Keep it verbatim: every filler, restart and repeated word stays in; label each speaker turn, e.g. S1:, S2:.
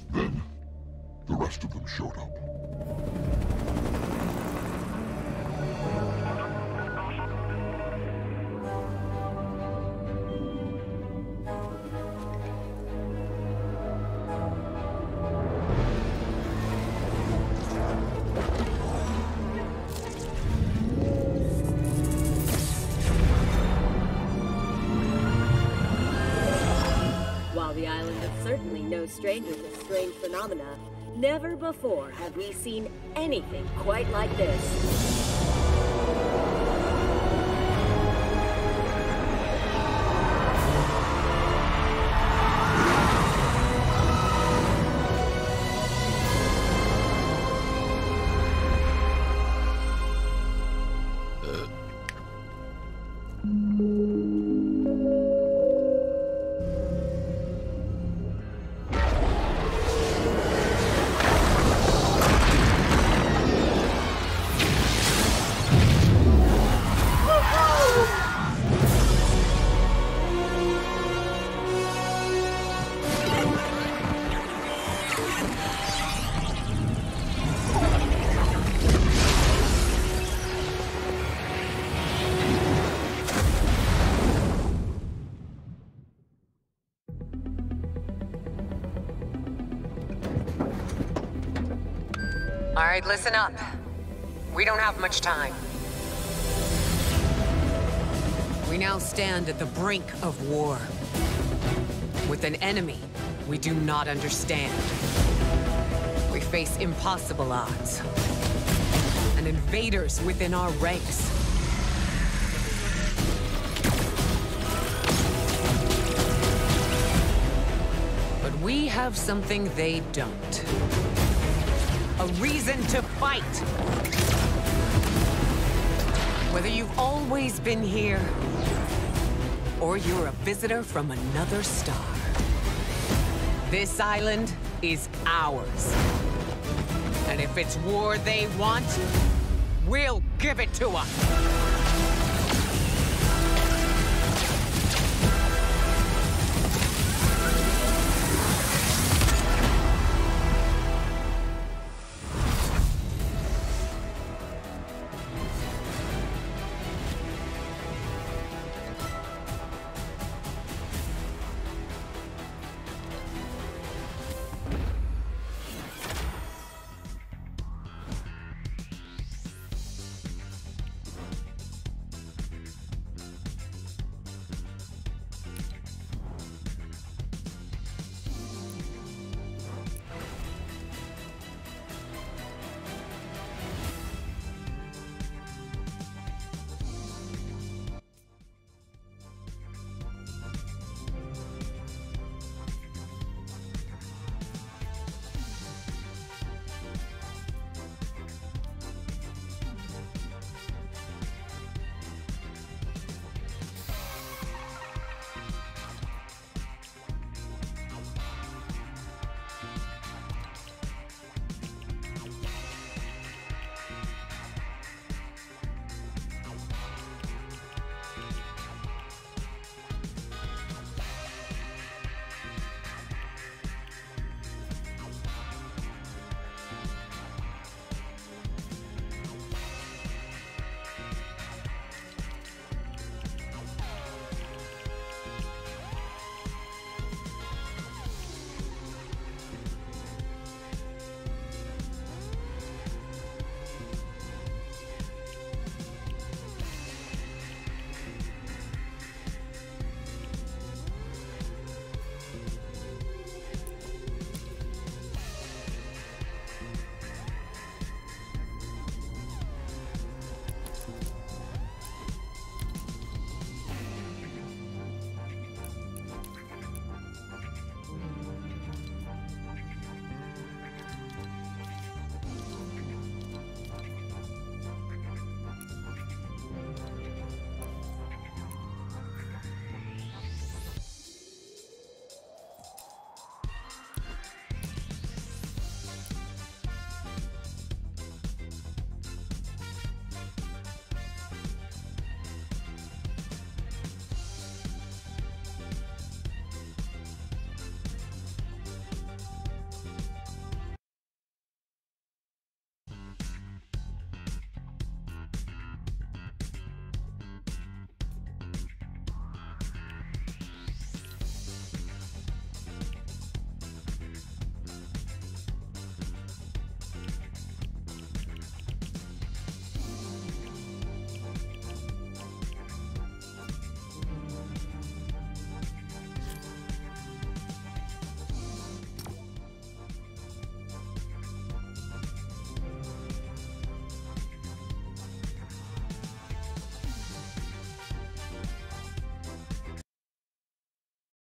S1: Then, the rest of them showed up.
S2: While the island is certainly no stranger to strange phenomena, never before have we seen anything quite like this.
S3: All right, listen up. We don't have much time. We now stand at the brink of war. With an enemy we do not understand. We face impossible odds. And invaders within our ranks. But we have something they don't. A reason to fight! Whether you've always been here, or you're a visitor from another star, this island is ours. And if it's war they want, we'll give it to them!